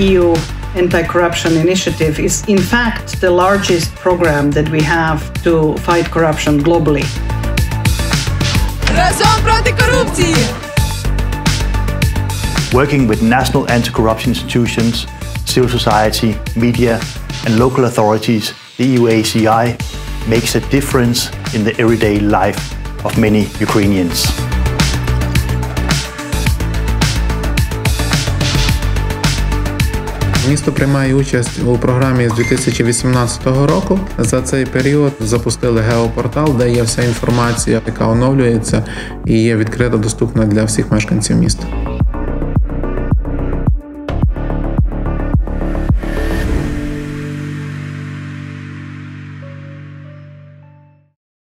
EU anti-corruption initiative is in fact the largest program that we have to fight corruption globally. Разом проти корупції! Working with national anti-corruption institutions, civil society, media and local authorities, the EUACI makes a difference in the everyday life of many Ukrainians. Місто приймає участь у програмі з 2018 року. За цей період запустили геопортал, де є вся інформація, яка оновлюється і є відкрито доступна для всіх мешканців міста.